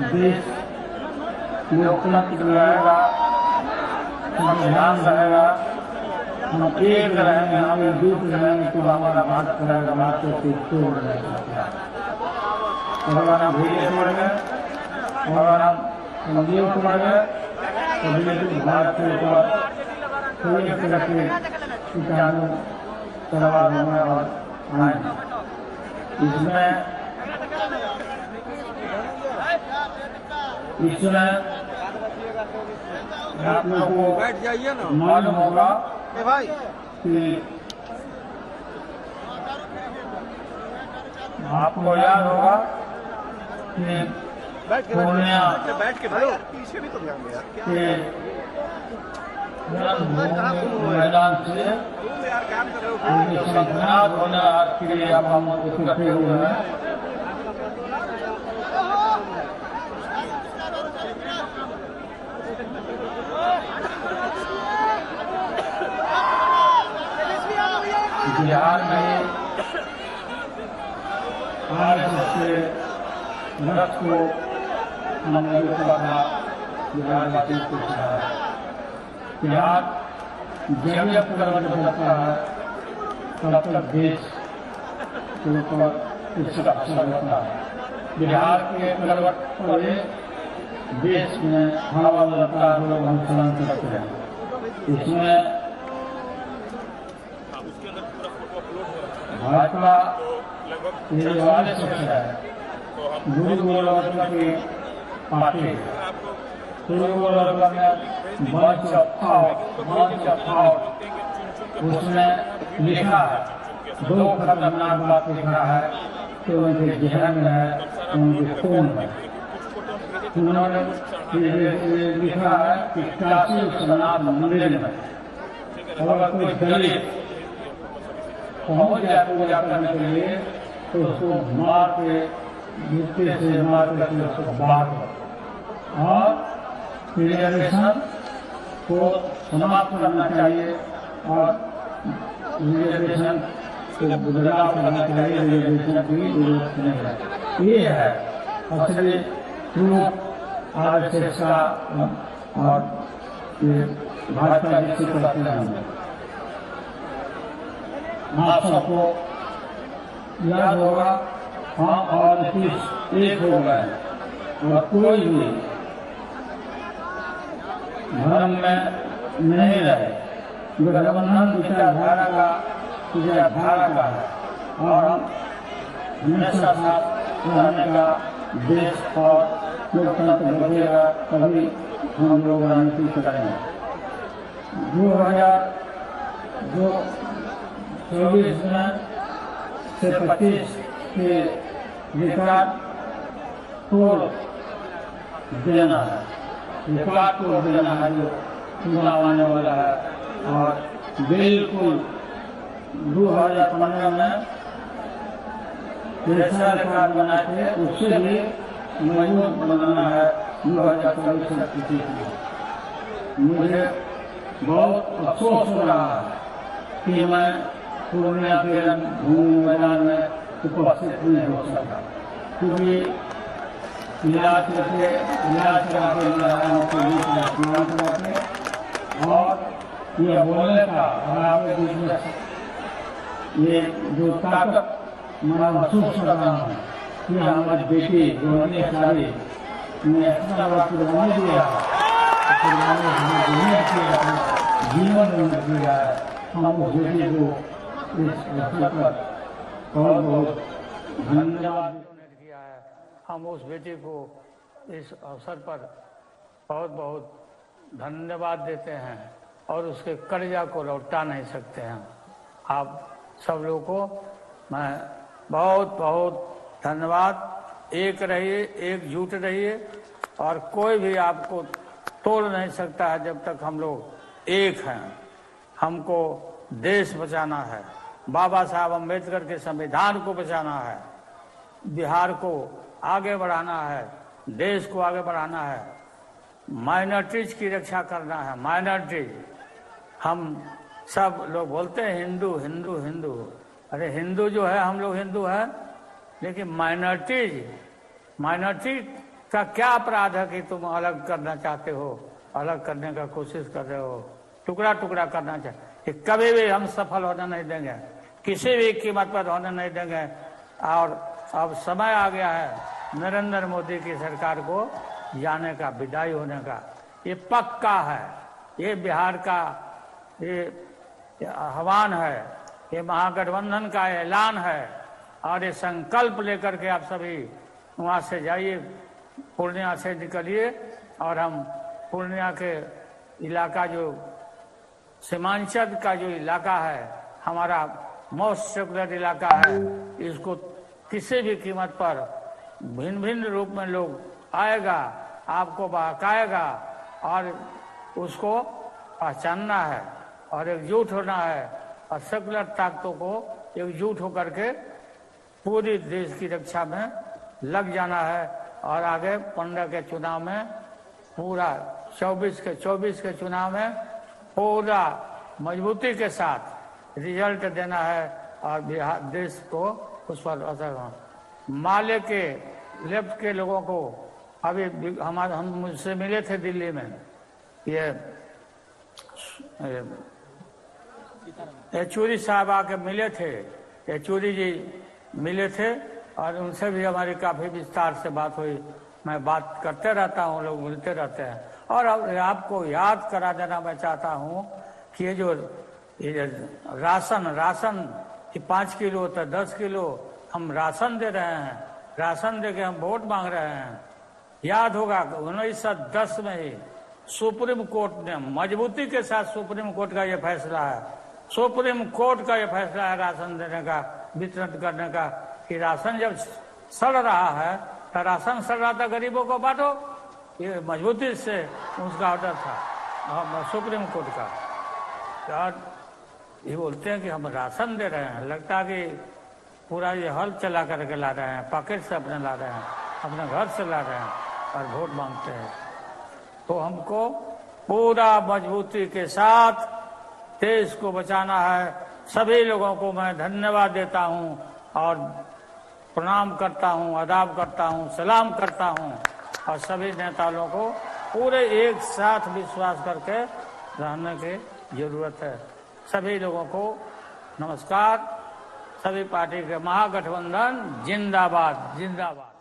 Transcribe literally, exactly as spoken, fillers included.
देश लोकतंत्र रहेगा, संविधान रहेगा, हम एक रहेंगे, हम एकजुट रहेंगे तो हमारा भारत रहेगा, भारत को तोड़ रहेगा। अगर हम भूले पड़ गए, अगर हम कमजोर पड़ गए, तो बिल्कुल भारत के ऊपर कोई तरह के कीटाणु सवाल होंगे और आएंगे। इसमें इसमें आप लोगों को मालूम होगा कि आपको याद होगा कि पूर्णिया के मैदान से शंखनाद होने के लिए अब हम इकट्ठे हुए हैं। बिहार में आज से रथ को हमने करना बिहार वासी को चाहा। बिहार जब जब प्रगति करता है तब तक देश के ऊपर इसका असर होता है। बिहार के प्रगति पर देश में हवा लगता है, लोग अनुसरण करते हैं। इसमें भाजपा ये वाले पक्ष है, गुरु गोरखनाथ की पार्टी, गुरु गोरखनाथ में मंच ऑफ मंच ऑफ उसमें लिखा है, दो खतरनाक बात लिखा है कि उनके जहन में है, उनके खून में। उन्होंने लिखा है कि काशी विश्वनाथ मंदिर में अगर कोई दलित पहुंच जाए पूजा करने के लिए तो उसको मार के जूते से मार करके उसको बाहर कर और रिजर्वेशन को समाप्त करना चाहिए और रिजर्वेशन को बदलाव करना चाहिए। रिजर्वेशन की जरूरत नहीं है। ये है असली प्रूफ आर एस एस का और भाजपा जिससे करते हैं। आप सबको याद होगा, हाँ और इक्कीस एक हो गए और कोई भी धर्म में नहीं रहे। गठबंधन विचारधारा का विचारधारा का है और हम हमेशा साथ रहने का देश और लोकतंत्र बढ़ेगा, तभी हम लोग राजनीति करेंगे। दो हजार दो चौबीस में से पच्चीस के रिकॉर्ड तोड़ देना है, रिकॉर्ड तोड़ देना है जो चुनाव आने वाला है। और बिल्कुल दो हजार पंद्रह में जैसा रिकॉर्ड बना थे उससे भी मजबूत बनाना है दो हजार चौबीस में पच्चीस में। मुझे बहुत अफसोस हो रहा है कि मैं पूर्णिया के भूमि मैदान में उपस्थित नहीं हो सका, क्योंकि इलाज करके इलाज कराते और ये बोलने का और ये जो ताकत मैं महसूस कर रहा हूँ कि हमारी बेटी रोहनी सारी ने इतना बड़ा कुर्बानी दिया है, कुर्बानी हमें दुनिया के जीवन में दिया है। हम उस बेटी को इस अवसर पर बहुत बहुत धन्यवाद किया है। हम उस बेटी को इस अवसर पर बहुत बहुत धन्यवाद देते हैं और उसके कर्जा को लौटा नहीं सकते हैं। आप सब लोगों को मैं बहुत बहुत धन्यवाद। एक रहिए, एकजुट रहिए और कोई भी आपको तोड़ नहीं सकता है जब तक हम लोग एक हैं। हमको देश बचाना है, बाबा साहब अम्बेडकर के संविधान को बचाना है, बिहार को आगे बढ़ाना है, देश को आगे बढ़ाना है, माइनॉरिटीज की रक्षा करना है। माइनॉरिटीज हम सब लोग बोलते हैं हिंदू हिंदू हिंदू, अरे हिंदू जो है हम लोग हिंदू हैं, लेकिन माइनॉरिटीज माइनॉरिटी का क्या अपराध है कि तुम अलग करना चाहते हो, अलग करने का कोशिश कर रहे हो, टुकड़ा टुकड़ा करना चाहते, कभी भी हम सफल होने नहीं देंगे, किसी भी कीमत पर होने नहीं देंगे। और अब समय आ गया है नरेंद्र मोदी की सरकार को जाने का, विदाई होने का, ये पक्का है। ये बिहार का ये आह्वान है, ये महागठबंधन का ऐलान है और ये संकल्प लेकर के आप सभी वहाँ से जाइए, पूर्णिया से निकलिए और हम पूर्णिया के इलाका जो सीमांचल का जो इलाका है, हमारा मोस्ट सेक्युलर इलाका है, इसको किसी भी कीमत पर भिन्न भिन्न रूप में लोग आएगा, आपको बहकाएगा और उसको पहचानना है और एकजुट होना है और सेक्युलर ताकतों को एकजुट होकर के पूरी देश की रक्षा में लग जाना है और आगे पंद्रह के चुनाव में पूरा चौबीस के चौबीस के चुनाव में पूरा मजबूती के साथ रिजल्ट देना है और बिहार देश को उस पर असर हो। माले के लेफ्ट के लोगों को अभी हमारे हम मुझसे मिले थे दिल्ली में, ये येचुरी साहब आके मिले थे, येचुरी जी मिले थे और उनसे भी हमारी काफी विस्तार से बात हुई। मैं बात करते रहता हूँ, लोग मिलते रहते हैं। और अब आपको याद करा देना मैं चाहता हूँ कि ये जो ये राशन राशन कि पाँच किलो होता है, दस किलो हम राशन दे रहे हैं, राशन दे के हम वोट मांग रहे हैं। याद होगा उन्नीस सौ दस में ही सुप्रीम कोर्ट ने मजबूती के साथ, सुप्रीम कोर्ट का ये फैसला है, सुप्रीम कोर्ट का ये फैसला है राशन देने का, वितरण करने का, कि राशन जब सड़ रहा है तो राशन सड़ रहा था, गरीबों को बांटो। ये मजबूती से उसका ऑर्डर था सुप्रीम कोर्ट का। और ये बोलते हैं कि हम राशन दे रहे हैं, लगता है कि पूरा ये हल चला करके ला रहे हैं, पॉकेट से अपने ला रहे हैं, अपने घर से ला रहे हैं और वोट मांगते हैं। तो हमको पूरा मजबूती के साथ देश को बचाना है। सभी लोगों को मैं धन्यवाद देता हूं और प्रणाम करता हूं, आदाब करता हूं, सलाम करता हूं और सभी नेताओं को पूरे एक साथ विश्वास करके रहने की जरूरत है। सभी लोगों को नमस्कार। सभी पार्टी के महागठबंधन जिंदाबाद जिंदाबाद।